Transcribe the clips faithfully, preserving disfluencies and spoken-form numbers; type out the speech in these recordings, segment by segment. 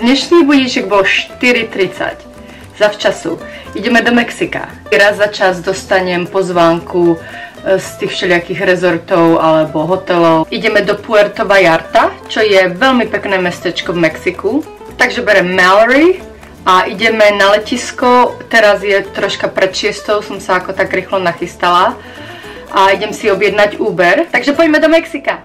Dnešný budíček bol štyri tridsať. Zavčasu. Ideme do Mexika. Raz za čas dostanem pozvánku z tých všelijakých rezortov alebo hotelov. Ideme do Puerto Vallarta, čo je veľmi pekné mestečko v Mexiku. Takže berem Mallory a ideme na letisko. Teraz je troška pred šiestou, som sa ako tak rýchlo nachystala. A idem si objednať Uber. Takže poďme do Mexika.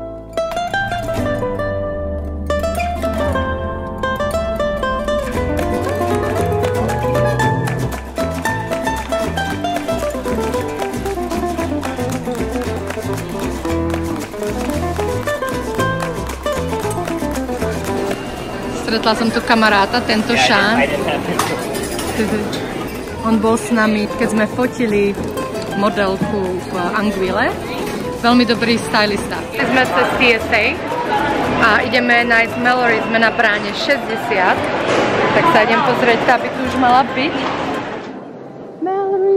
Stretla som tu kamaráta, tento Sean. On bol s nami, keď sme fotili modelku v Anguille. Veľmi dobrý stylista. Sme cez T S A a ideme nájsť Mallory, sme na bráne šesťdesiat. Tak sa idem pozrieť, tá by tu už mala byť. Mallory!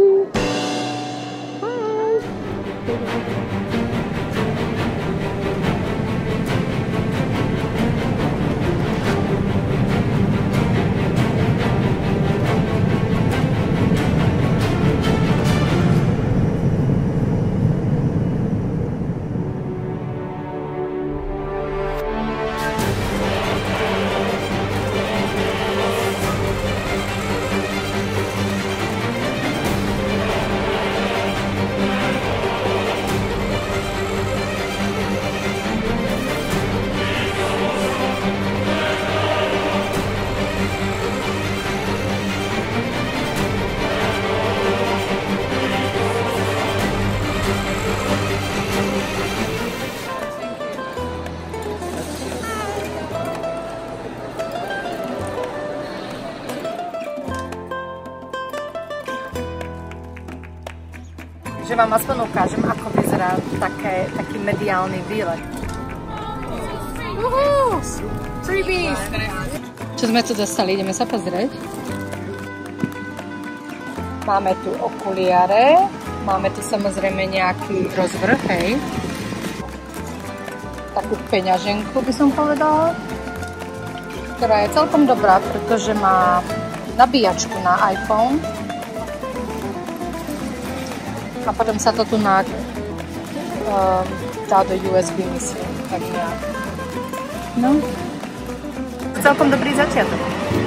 Že vám aspoň ukážem, ako vyzerá také, taký mediálny výlet. Uhú! Freebies! Čo sme tu dostali? Ideme sa pozrieť. Máme tu okuliare, máme tu samozrejme nejaký rozvrh, hej. Takú peňaženku by som povedala, ktorá je celkom dobrá, pretože má nabíjačku na iPhone. A potom sa to tu na, uh, dá do U S B, myslím, tak nejak. No, celkom dobrý začiatok.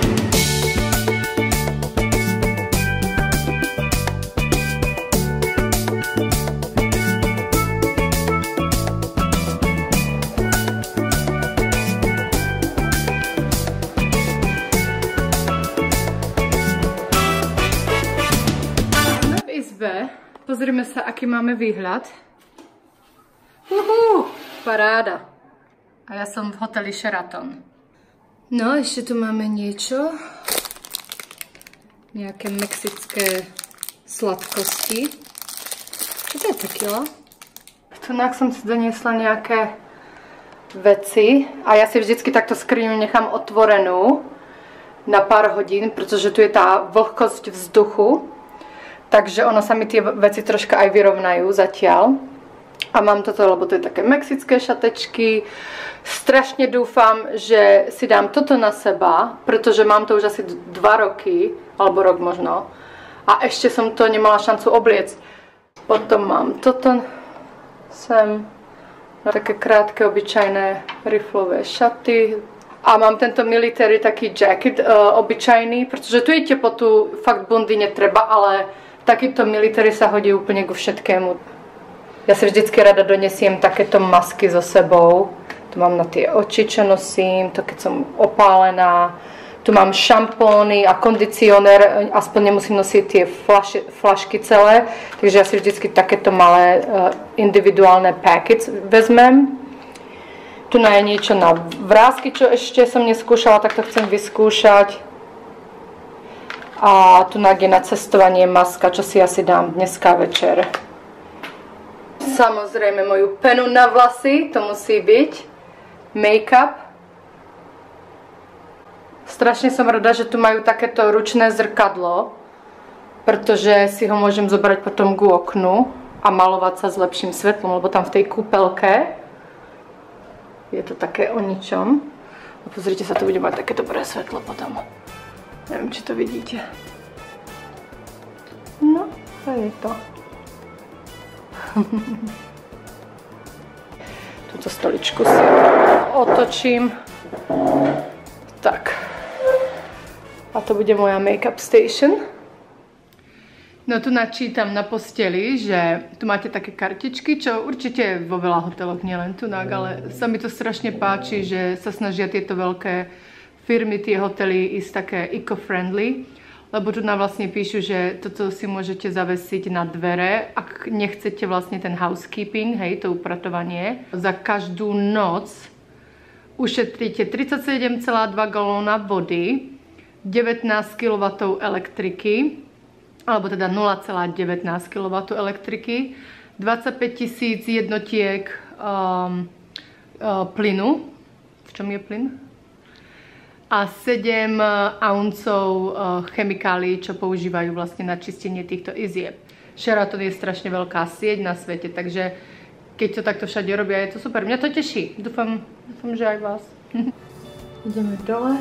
V izbe pozrime sa, aký máme výhľad. Uhú, paráda. A ja som v hoteli Sheraton. No, ešte tu máme niečo. Nejaké mexické sladkosti. Čo to je tequila? Tunák som si doniesla nejaké veci. A ja si vždycky takto skriňu nechám otvorenú na pár hodín, pretože tu je tá vlhkosť vzduchu. Takže ono sa mi tie veci troška aj vyrovnajú zatiaľ. A mám toto, lebo to je také mexické šatečky. Strašne dúfam, že si dám toto na seba, pretože mám to už asi dva roky, alebo rok možno. A ešte som to nemala šancu obliecť. Potom mám toto sem, také krátke, obyčajné riflové šaty. A mám tento military taký jacket uh, obyčajný, pretože tu je teplotu, fakt bundy netreba, ale takýto military sa hodí úplne ku všetkému. Ja si vždycky rada donesiem takéto masky so sebou. Tu mám na tie oči, čo nosím, to keď som opálená. Tu mám šampóny a kondicionér, aspoň nemusím nosiť tie flaši, flašky celé. Takže ja si vždycky takéto malé uh, individuálne packets vezmem. Tu je niečo na vrásky, čo ešte som neskúšala, tak to chcem vyskúšať. A tu je na cestovanie maska, čo si asi dám dneska večer. Samozrejme moju penu na vlasy, to musí byť. Make-up. Strašne som rada, že tu majú takéto ručné zrkadlo, pretože si ho môžem zobrať potom k oknu a malovať sa s lepším svetlom, lebo tam v tej kúpelke je to také o ničom. A pozrite sa, tu bude mať také dobré svetlo potom. Neviem, či to vidíte. No, to je to. Túto stoličku si otočím. Tak. A to bude moja make-up station. No tu načítam na posteli, že tu máte také kartičky, čo určite je vo veľa hoteloch, nielen tu, ale sa mi to strašne páči, že sa snažia tieto veľké firmy, tie hotely ísť také eco-friendly, lebo tu nám vlastne píšu, že toto si môžete zavesiť na dvere, ak nechcete vlastne ten housekeeping, hej, to upratovanie. Za každú noc ušetríte tridsaťsedem celá dva galóna vody, devätnásť kilowattov elektriky, alebo teda nula celá devätnásť kilowattov elektriky, dvadsaťpäť tisíc jednotiek um, uh, plynu. V čom je plyn? A sedem auncov uh, chemikálií, čo používajú vlastne na čistenie týchto izieb. Sheraton je strašne veľká sieť na svete, takže keď to takto všade robia, je to super. Mňa to teší. Dúfam, dúfam že aj vás. Ideme dole.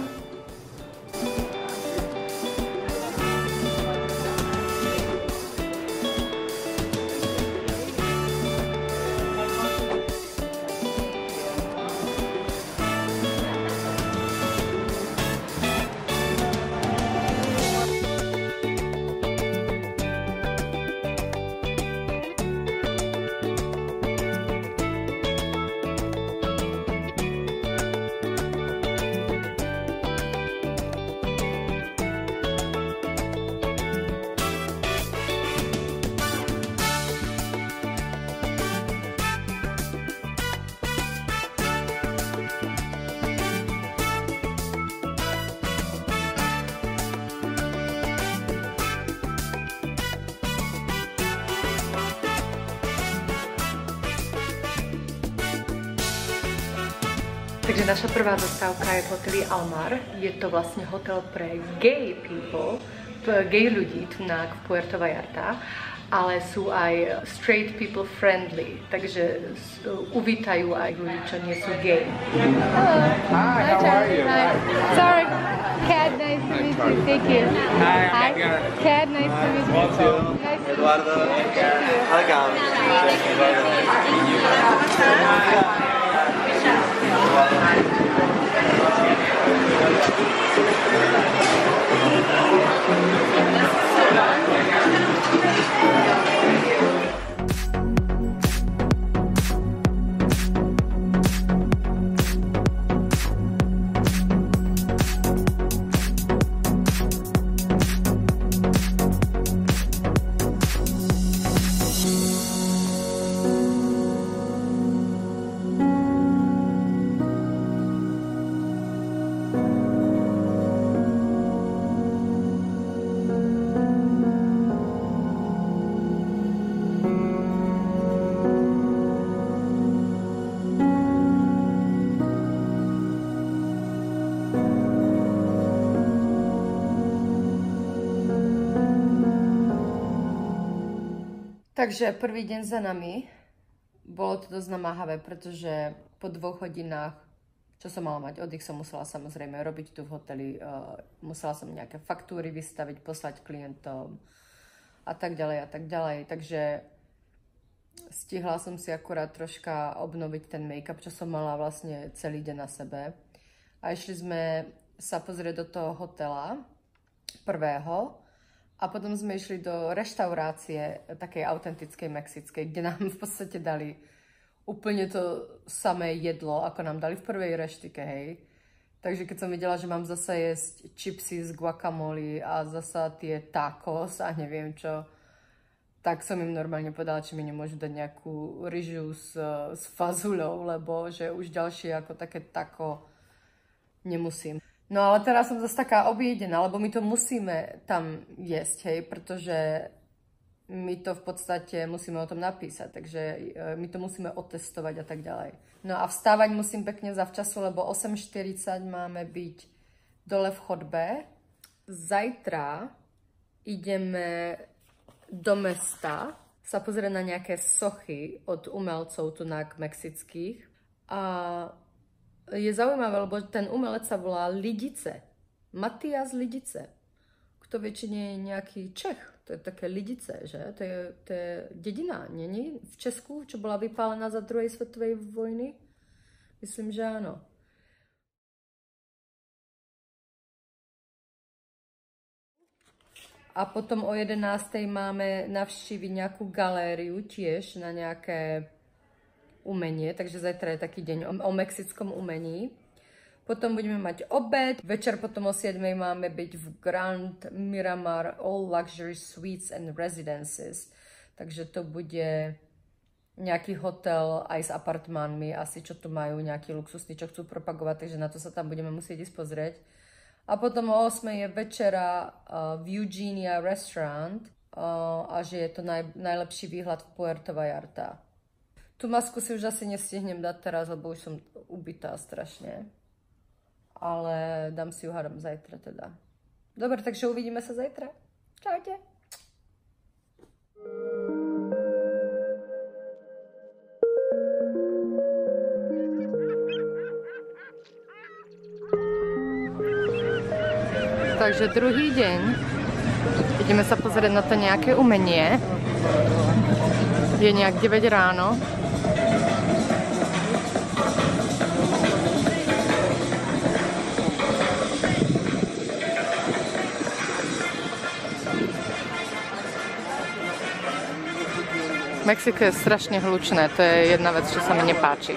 Takže naša prvá zastávka je v hoteli Almar. Je to vlastne hotel pre gay people, gay ľudí tu na v Puerto Vallarta, ale sú aj straight people friendly, takže uvítajú aj ľudí, čo nie sú gay. Hello. Hi, how are you? Hi. Sorry, Kat, nice to meet you. Thank you. Hi, Hi. Kat, nice to meet you. Nice to Eduardo. meet you. Legal. Takže prvý deň za nami. Bolo to dosť namáhavé, pretože po dvoch hodinách, čo som mala mať oddych, som musela samozrejme robiť tu v hoteli. Uh, musela som nejaké faktúry vystaviť, poslať klientom a tak ďalej a tak ďalej. Takže stihla som si akurát troška obnoviť ten make-up, čo som mala vlastne celý deň na sebe. A išli sme sa pozrieť do toho hotela prvého. A potom sme išli do reštaurácie, takej autentickej mexickej, kde nám v podstate dali úplne to samé jedlo, ako nám dali v prvej reštike, hej. Takže keď som videla, že mám zasa jesť čipsy z guacamole a zasa tie tacos a neviem čo, tak som im normálne povedala, či mi nemôžu dať nejakú ryžu s, s fazuľou, lebo že už ďalšie ako také taco nemusím. No ale teraz som zase taká objedená, lebo my to musíme tam jesť, hej, pretože my to v podstate musíme o tom napísať, takže my to musíme otestovať a tak ďalej. No a vstávať musím pekne zavčasu, lebo osem štyridsať máme byť dole v chodbe. Zajtra ideme do mesta sa pozrieť na nejaké sochy od umelcov tu na mexických a je zaujímavé, lebo ten umelec sa volá Lidice. Matias Lidice. Kto väčšine je nejaký Čech. To je také Lidice, že? To je, to je dedina, není? V Česku, čo bola vypálená za druhej svetovej vojny? Myslím, že áno. A potom o jedenástej máme navštíviť nejakú galériu tiež na nejaké umenie, takže zajtra je taký deň o, o mexickom umení. Potom budeme mať obed, večer potom o siedmej máme byť v Grand Miramar All Luxury Suites and Residences. Takže to bude nejaký hotel aj s apartmánmi, asi čo tu majú, nejaký luxusný, čo chcú propagovať, takže na to sa tam budeme musieť ísť pozrieť. A potom o ôsmej je večera uh, v Eugenia Restaurant uh, a že je to naj, najlepší výhľad v Puerto Vallarta. Tú masku si už asi nestihnem dať teraz, lebo už som ubitá strašne. Ale dám si ju hádam zajtra teda. Dobre, takže uvidíme sa zajtra. Čaute. Takže druhý deň. Ideme sa pozrieť na to nejaké umenie. Je nejak deväť ráno. Mexiko je strašne hlučné, to je jedna vec, čo sa mi nepáči.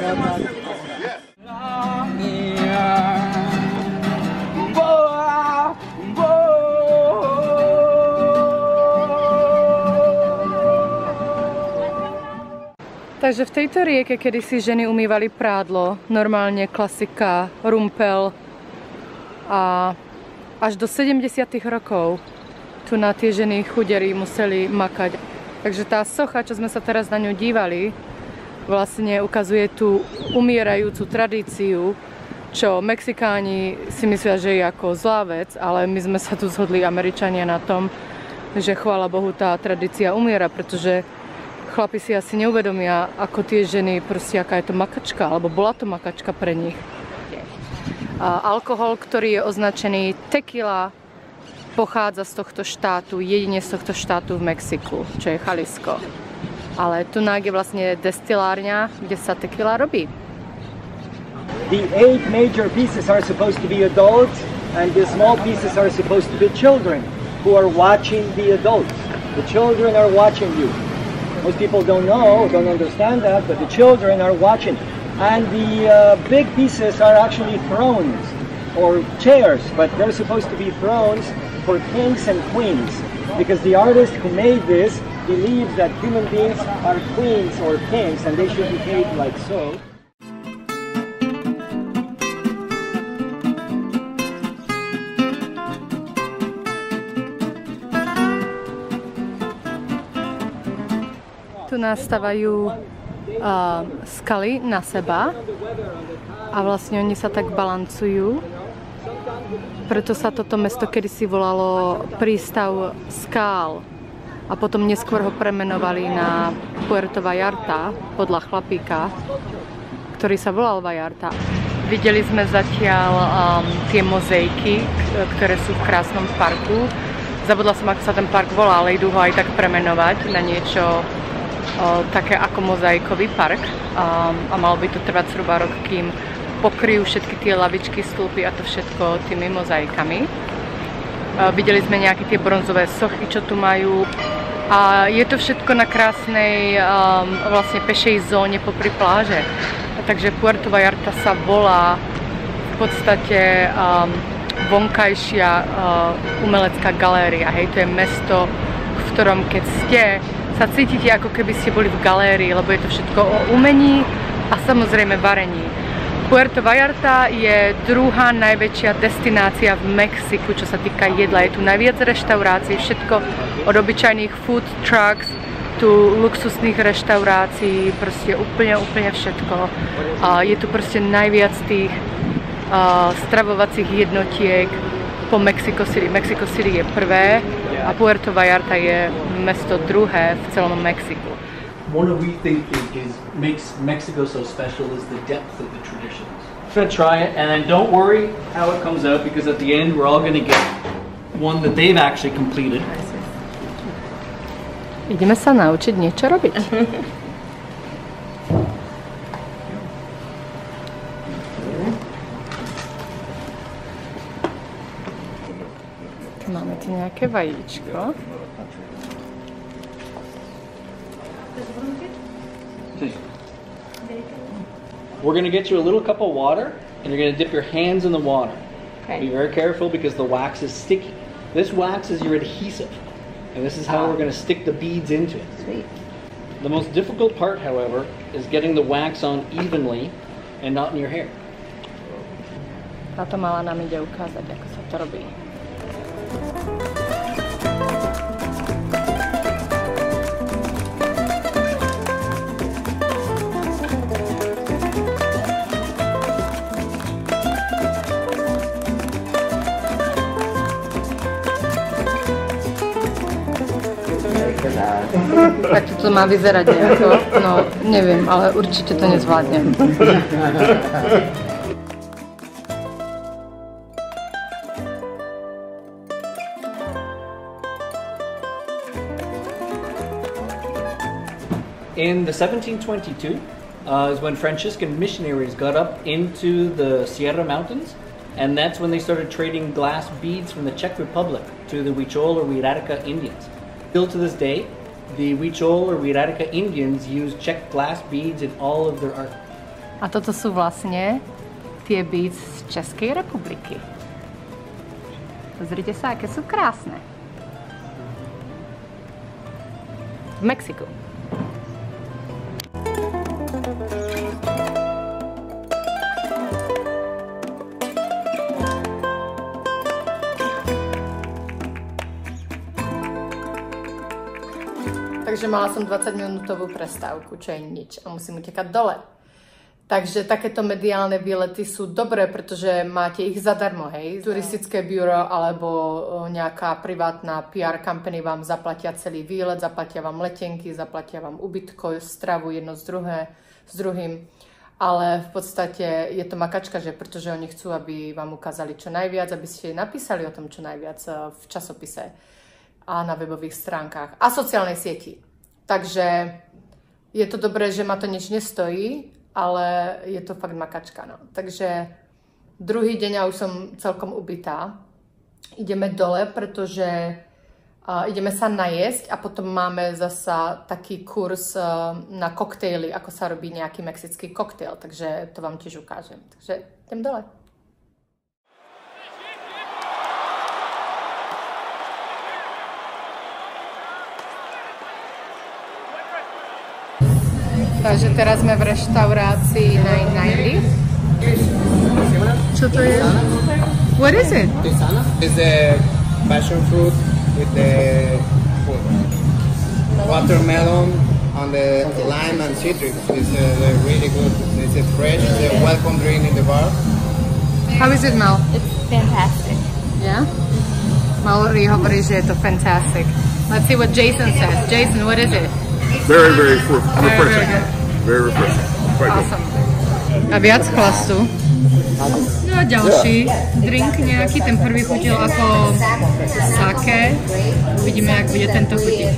Takže v tejto rieke kedysi ženy umývali prádlo, normálne klasika, rumpel a až do sedemdesiatych rokov tu na tie ženy chudery museli makať. Takže tá socha, čo sme sa teraz na ňu dívali, vlastne ukazuje tú umierajúcu tradíciu, čo Mexikáni si myslia, že je ako zlá vec, ale my sme sa tu zhodli Američania na tom, že chvála Bohu tá tradícia umiera, pretože chlapi si asi neuvedomia, ako tie ženy, proste aká je to makačka, alebo bola to makačka pre nich. A alkohol, ktorý je označený tequila, pochádza z tohto štátu, jedine z tohto štátu v Mexiku, čo je Jalisco. Ale tu je vlastne destilárňa, kde sa tequila robí. The eight major pieces are supposed to be adults, and the small pieces are supposed to be children who are watching the adults. The children are watching you. Most people don't know, don't understand that, but the children are watching. And the uh, big pieces are actually thrones or chairs, but they're supposed to be thrones for kings and queens, because the artist who made this believes that human beings are queens or kings and they should behave like so. Tu nastávajú uh, skaly na seba a vlastne oni sa tak balancujú. Preto sa toto mesto kedysi volalo prístav skál a potom neskôr ho premenovali na Puerto Vallarta podľa chlapíka, ktorý sa volal Vallarta. Videli sme zatiaľ um, tie mozaiky, ktoré sú v krásnom parku. Zabudla som, ako sa ten park volá, ale idú ho aj tak premenovať na niečo O, také ako mozaikový park um, a malo by to trvať zhruba rok, kým pokryjú všetky tie lavičky, stĺpy a to všetko tými mozaikami. Uh, videli sme nejaké tie bronzové sochy, čo tu majú a je to všetko na krásnej um, vlastne pešej zóne popri pláže. Takže Puerto Vallarta sa volá v podstate um, vonkajšia uh, umelecká galéria. Hej, to je mesto, v ktorom keď ste sa cítite, ako keby ste boli v galérii, lebo je to všetko o umení a samozrejme varení. Puerto Vallarta je druhá najväčšia destinácia v Mexiku, čo sa týka jedla. Je tu najviac reštaurácií, všetko od obyčajných food trucks, tu luxusných reštaurácií, proste úplne, úplne všetko. A je tu proste najviac tých uh, stravovacích jednotiek po Mexico City. Mexico City je prvé a Puerto Vallarta je mesto druhé v celom Mexiku. One of we think is, is makes Mexico so special is the depth of the traditions. gonna try it, and then don't worry how it comes out, because at the end we're all gonna get one that they've actually completed. Ideme sa naučiť niečo robiť. Máme tu nejaké vajíčko. We're going to get you a little cup of water, and you're going to dip your hands in the water. Okay. Be very careful because the wax is sticky. This wax is your adhesive, and this is how we're going to stick the beads into it. Sweet. The most difficult part, however, is getting the wax on evenly and not in your hair. Táto mala nám ide ukázať, ako sa to robí. Tak to má vyzerať nejako, no neviem, ale určite to nezvládnem. In the seventeen twenty-two uh, is when Franciscan missionaries got up into the Sierra Mountains, and that's when they started trading glass beads from the Czech Republic to the Huichol or Huirarica Indians. Still to this day, the Huichol or Huirarica Indians use Czech glass beads in all of their art. A toto sú vlastne tie beads z Českej republiky. Pozrite sa, aké sú krásne. V Mexiku. Takže mala som dvadsaťminútovú prestávku, čo je nič, a musím utekať dole. Takže takéto mediálne výlety sú dobré, pretože máte ich zadarmo, hej. Turistické bюро alebo nejaká privátna pé er company vám zaplatia celý výlet, zaplatia vám letenky, zaplatia vám ubytko, stravu jedno z, druhé, s druhým. Ale v podstate je to makačka, že pretože oni chcú, aby vám ukázali čo najviac, aby ste napísali o tom čo najviac v časopise a na webových stránkach a sociálnej sieti. Takže je to dobré, že ma to nič nestojí, ale je to fakt makačka. No. Takže druhý deň ja už som celkom ubitá. Ideme dole, pretože uh, ideme sa najesť a potom máme zasa taký kurz uh, na koktejly, ako sa robí nejaký mexický koktejl. Takže to vám tiež ukážem. Takže idem dole. Takže teraz sme v reštaurácii nine ninety. Čo to je? What is it? Tisana is the passion fruit with the watermelon and the lime and citrus. It's uh, really good. It's a fresh, it's a welcome drink in the bar. How is it, Mel? It's fantastic. Yeah? Mallory hovorí, že je to fantastic. Let's see what Jason says. Jason, what is it? Very, very refreshing. Very, very refreshing. Quite awesome. A viac chlastu. No a ďalší drink nejaký, ten prvý chutil ako sake. Uvidíme, jak bude tento chutiť.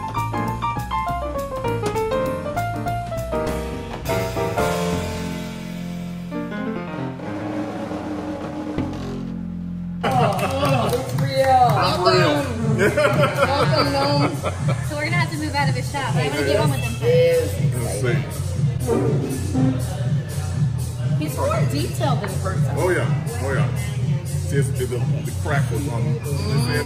So we're gonna have to move out of his shop. I'm gonna get one with him. He's more detailed than a person. Oh yeah, oh yeah. See, it's, the, the crack was on his head.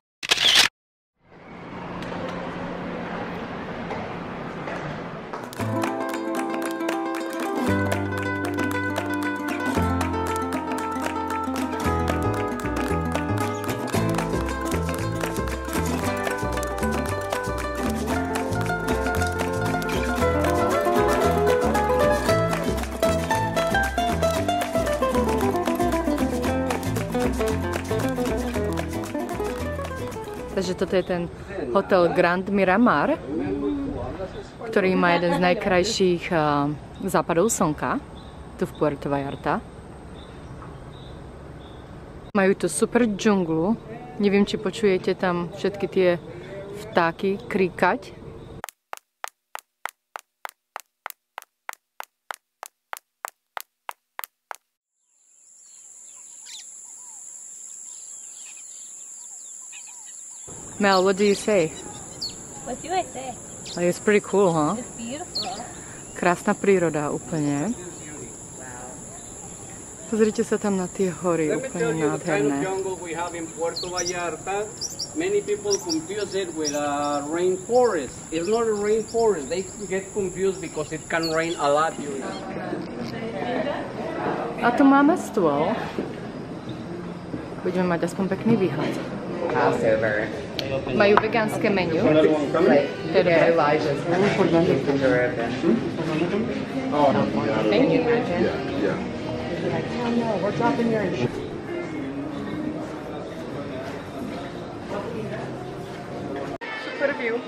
Takže toto je ten hotel Grand Miramar, ktorý má jeden z najkrajších uh, západov slnka. tu v Puerto Vallarta. Majú tu super džunglu. Neviem, či počujete tam všetky tie vtáky kríkať. Mel, what do you say? What do I say? Like, it's pretty cool, huh? It's beautiful. Krásna príroda úplne. Pozrite sa tam na tie hory, úplne nádherné. Many people confuse it with a rainforest. It's not a rainforest. They get confused because it can rain a lot during the A tu máme stôl. Budeme mať aspoň pekný výhľad. Majú vegánske menu. To je dobré. Thank you. Super view.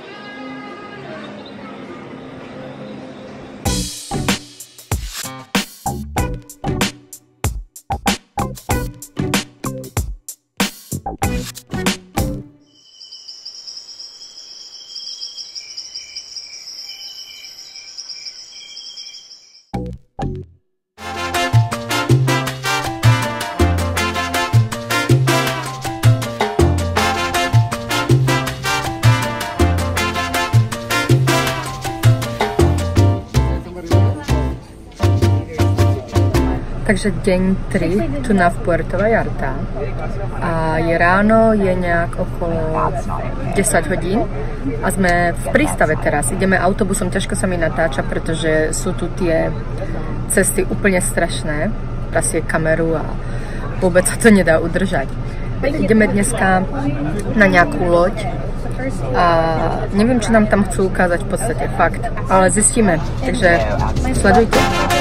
Takže deň tri tu na v Puerto Vallarta a je ráno, je nejak okolo desať hodín a sme v prístave teraz. Ideme autobusom, ťažko sa mi natáča, pretože sú tu tie cesty úplne strašné. Prasie kameru a vôbec sa to nedá udržať. Ideme dneska na nejakú loď a neviem, čo nám tam chcú ukázať v podstate, fakt, ale zistíme, takže sledujte.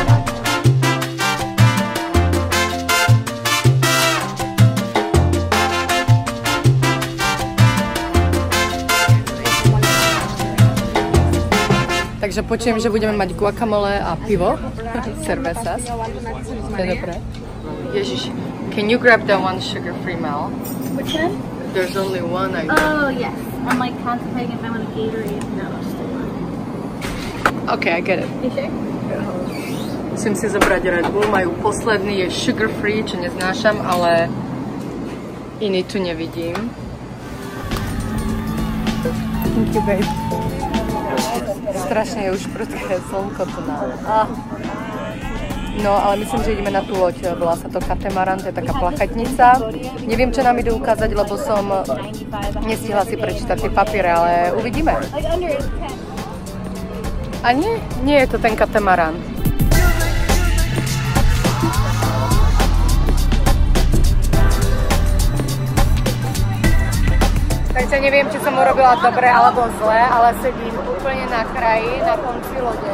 Takže počujem, že budeme mať guacamole a pivo. Cervezas. To je dobré. Ježiš, can you grab that one sugar-free Mel? Which one? There's only one, I think. Oh, yes. I'm like contemplating if I want a Gatorade. No, just one. Okay, I get it. You sure? Musím si zobrať Red Bull. Majú posledný, je sugar-free, čo neznášam, ale iný tu nevidím. Thank you, babe. Strašne je už prudké slnko tu na. Ah. No, ale myslím, že ideme na tú loď. Volá sa to katamaran, to je taká plachatnica. Neviem, čo nám idú ukázať, lebo som nestihla si prečítať tie papiere, ale uvidíme. A nie? Nie je to ten katamaran. Takže neviem, či som urobila dobre alebo zle, ale sedím úplne na kraji, na konci lode.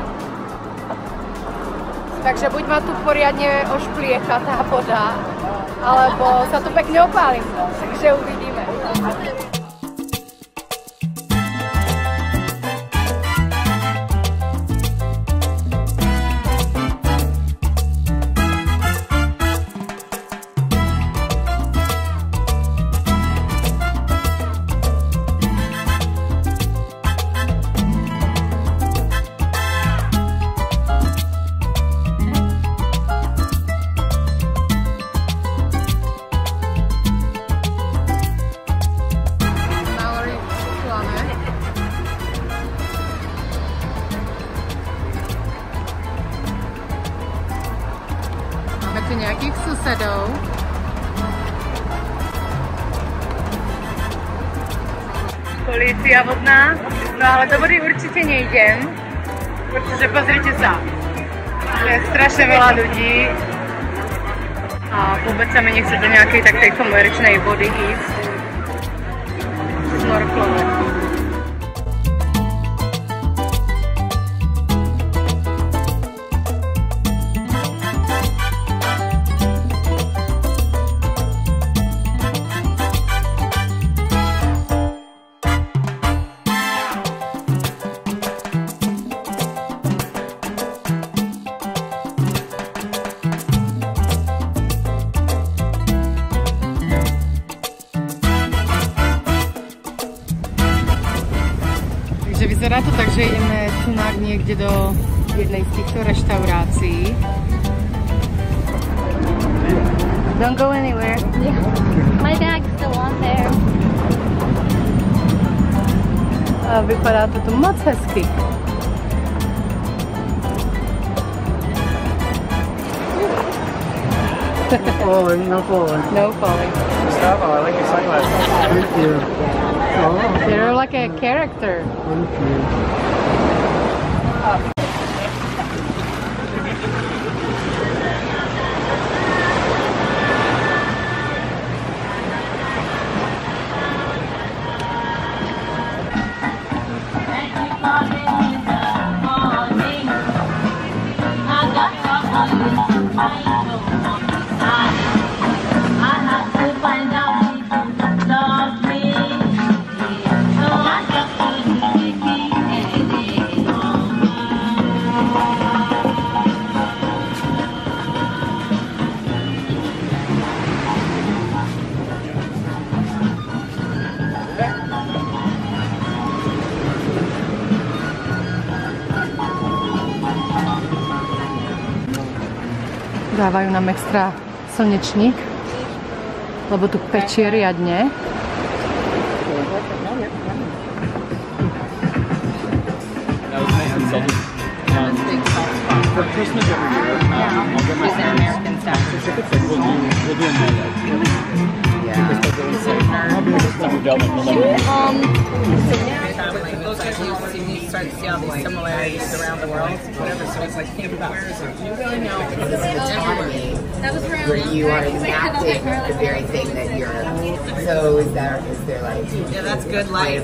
Takže buď ma tu poriadne ošpliecha tá voda, alebo sa tu pekne opálim. Takže uvidíme. Nejakých susedov. Polícia vodná. No ale do vody určite nejdem, pretože pozrite sa, je strašne veľa ľudí a vôbec sa mi nechce do nejakej takej komerčnej vody ísť. Snorklovať. vyzerá to tak, že ideme tunák niekde do jednej z týchto reštaurácií. Don't go anywhere. Yeah. My bag's still on there. A vypadá to tu moc hezky. Falling, no falling. No falling. Gustavo, I like your sunglasses. Thank you. Oh. You're like a character. Thank you. Dávajú nám extra slnečník, lebo tu pečie riadne. For Christmas every year, um, I'll get my American certificates and we'll do, we'll do a night. Yeah. Because they'll really say, Um, those guys you start to see all these similarities around the world, whatever. So it's like, think about it. You really know That was where you are enacting the very thing that you're. So is that is there like? Yeah, that's good life.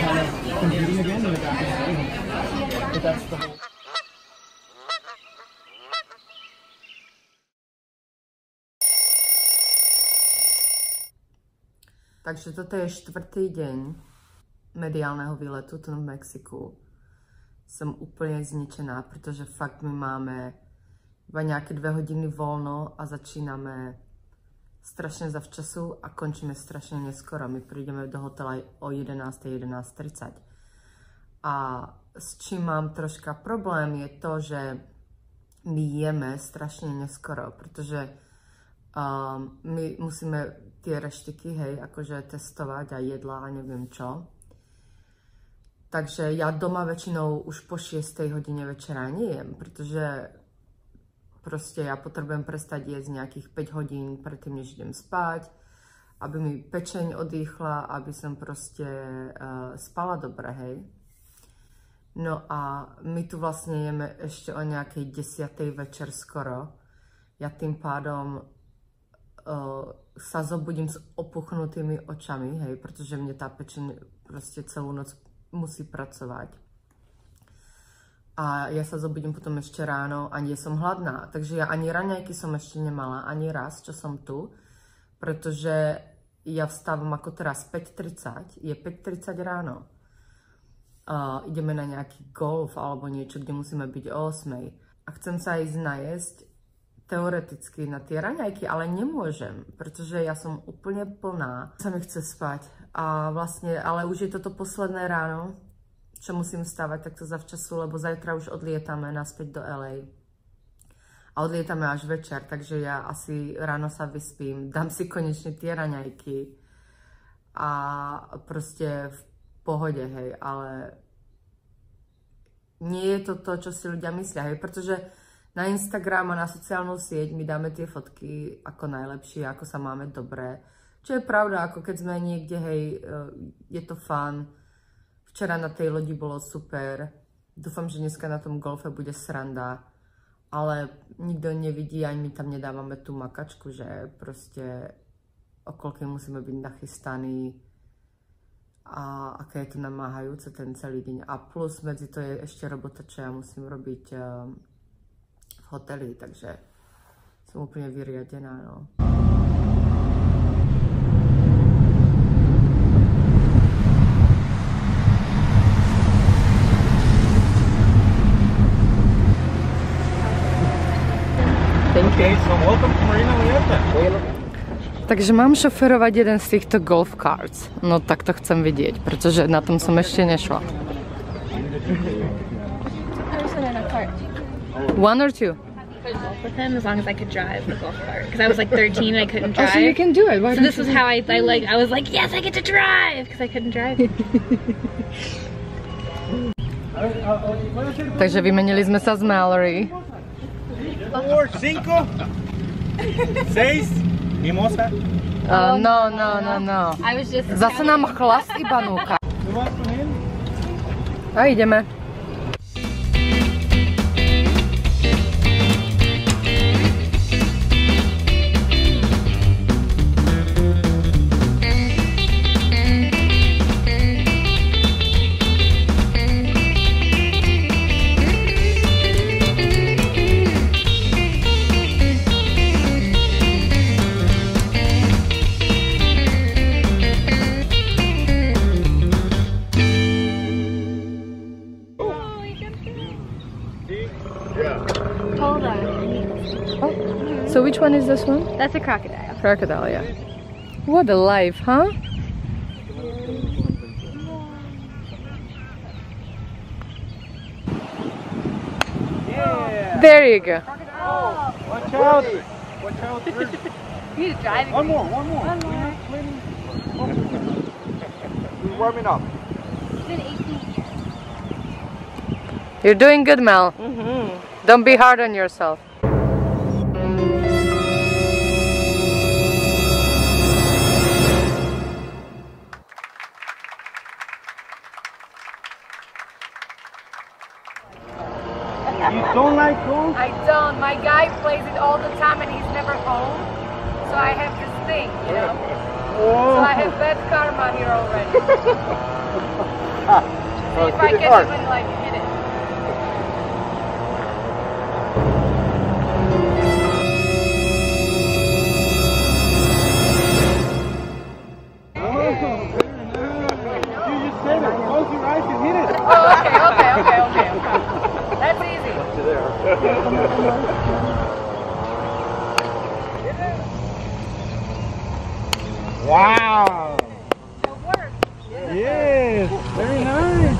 Takže toto je čtvrtý deň mediálneho výletu tu v Mexiku. Jsem úplně zničená, protože fakt my máme iba nějaké dvě hodiny volno a začínáme strašně zavčasu a končíme strašně neskoro. My přijdeme do hotela o jedenáct, jedenáct třicet. A s čím mám troška problém je to, že my jeme strašně neskoro, protože um, my musíme ty reštiky, hej, jakože testovat a jedla a nevím čo. Takže já doma většinou už po šesté hodině večera nejem, protože prostě já potřebujem prestat jíst nějakých pět hodin předtím, než jdem spát, aby mi pečeň odýchla, aby jsem prostě uh, spala dobře, hej. No a my tu vlastně jeme ještě o nějaký desátý večer skoro. Já tím pádom uh, sa zobudím s opuchnutými očami, hej, protože mě ta pečeň prostě celou noc musí pracovat. A já se zobudím potom ještě ráno a nie som hladná. Takže já ani raňajky som ještě nemala, ani raz, čo som tu, protože já vstávám jako teraz päť tridsať, je päť tridsať ráno. Uh, ideme na nějaký golf alebo niečo, kde musíme být o osmej. A chcem sa ísť najesť teoreticky na ty raňajky, ale nemôžem, protože já jsem úplně plná. Sa mi chce spať. A vlastně, ale už je toto posledné ráno, čo musím vstávať takto zavčasu, lebo zajtra už odlietame naspäť do el ej. A odlietame až večer, takže já asi ráno sa vyspím, dám si konečne tie raňajky a prostě v pohodě, hej, ale nie je to to, čo si ľudia myslia, hej, protože na Instagram a na sociálnu sieť my dáme tie fotky ako najlepšie, ako sa máme dobré. Čo je pravda, ako keď sme niekde, hej, je to fun. Včera na tej lodi bolo super. Dúfam, že dneska na tom golfe bude sranda. Ale nikto nevidí, ani my tam nedávame tú makačku, že proste o koľkej musíme byť nachystaní a aké je to namáhajúce ten celý deň. A plus medzi to je ešte robota, čo ja musím robiť v hoteli, takže som úplne vyriadená, no. Okay, so welcome to Marina Valletta. Takže mám šoferovať jeden z týchto golf carts. No tak to chcem vidieť, protože na tom som ešte nešla. person in a cart. One or two? With him, as long as I could drive the golf cart, because I was like thirteen and I couldn't drive. Oh, so you can do it. Why so this was how I, I like. I was like, yes, I get to drive, because I couldn't drive. Takže vymenili sme sa s Mallory. Four, cinco, seis, mimosa. Uh, no, no, no, no. I was just. Zase nám chlas iba núka. A ideme. Hold on. Oh. So which one is this one? That's a crocodile. Crocodile, yeah. What a life, huh? Yeah. There you go. Oh, watch out. Watch out. You need to drive. One more, one more. One more. We're warming up. It's been eighteen years. You're doing good, Mel. Mm-hmm. Don't be hard on yourself. You don't like golf? I don't. My guy plays it all the time and he's never home. So I have this thing, you know. Oh. So I have bad karma here already. See if I can hard. even like hit it. You just said it. Close your eyes and hit it. Oh, okay, okay, okay, okay. That's easy. Wow. Yes, very nice.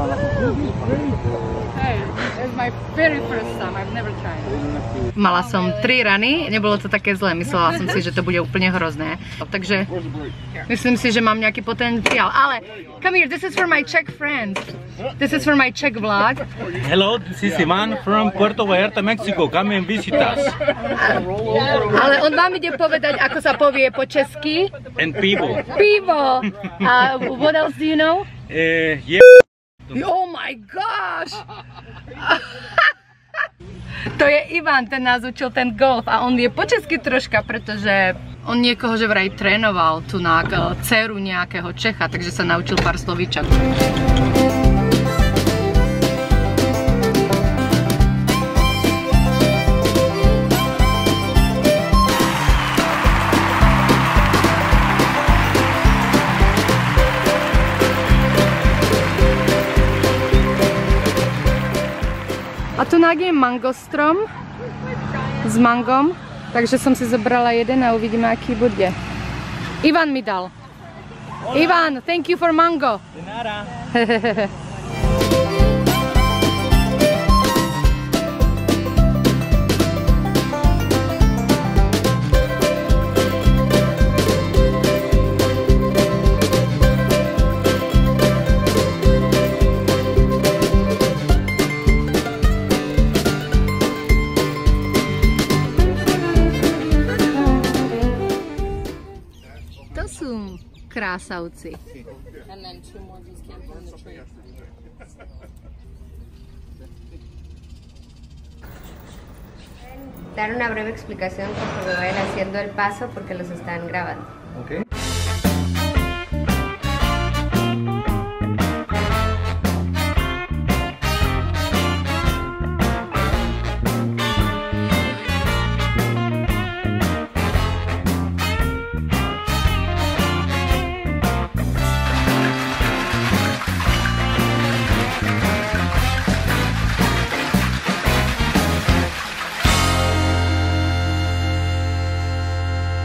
Hey, it's my very first time. I've never tried. Mala som tri rany, nebolo to také zlé, myslela som si, že to bude úplne hrozné. Takže myslím si, že mám nejaký potenciál. Ale, come here, this is for my Czech friends. This is for my Czech vlog. Hello, this is Ivan from Puerto Vallarta, Mexico. Come and visit us. Ale on vám ide povedať, ako sa povie po česky. And pivo. Pivo. Uh, what else do you know? Uh, yeah. Oh my gosh! To je Ivan, ten nás učil ten golf a on je po česky troška, pretože on niekoho že vraj trénoval tu na dceru nejakého Čecha, takže sa naučil pár slovíčok. A tu je mangostrom s mangom, takže som si zobrala jeden a uvidíme, aký bude. Ivan mi dal. Ivan, thank you for mango. De nada. Krásavci. Dar una breve explicación conforme vayan haciendo el paso porque los están grabando. Okay.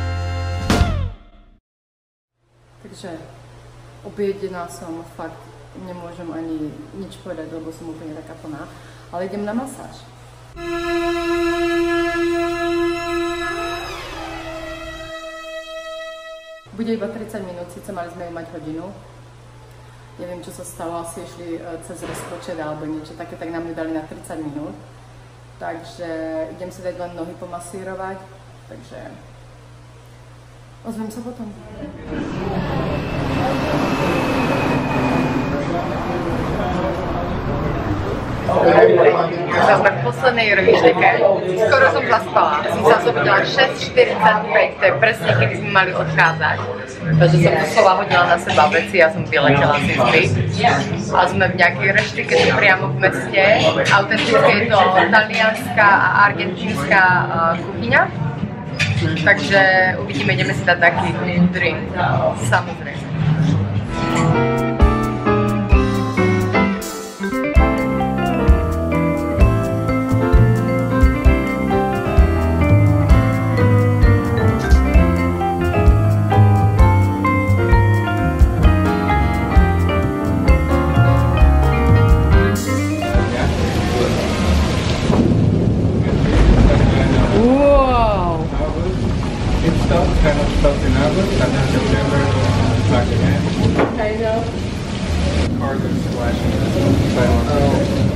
Takže objedená som fakt nemôžem ani nič povedať, lebo som úplne taká plná. Ale idem na masáž. Bude iba tridsať minút, síce mali sme ju mať hodinu. Neviem, čo sa stalo, asi išli cez rozpočet alebo niečo také, tak nám ju dali na tridsať minút. Takže idem si dať len nohy pomasírovať, takže ozvem sa potom. Už sme v poslednej rovištike. Skoro som zaspala. Som sa zobudila šesť štyridsaťpäť, to je presne, kedy sme mali odchádzať. Takže som doslova hodila na seba veci a som vyletela z izby. A sme v nejakej reštike priamo v meste. Autentické je to talianská a argentínska kuchyňa. Takže uvidíme, ideme si dať taký drink. Samozrejme. Kind of stuff in August, and then September back again. I know. Cars are splashing silence. Oh.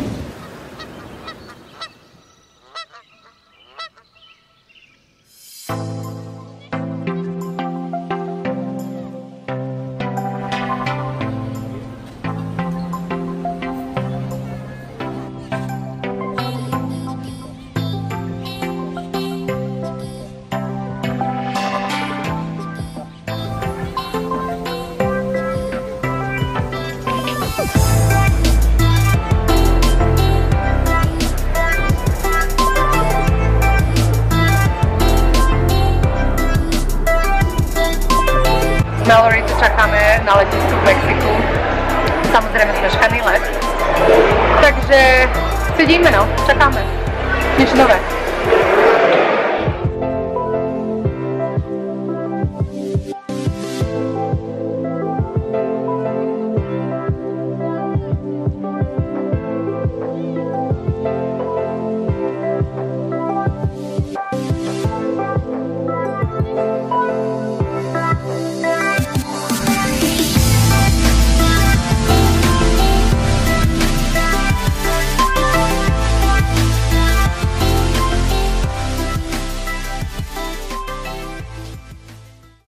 Na Loritu čakáme na letisku v Mexiku. Samozrejme smeškaný let. Takže sedíme, no, čakáme. Nič nové.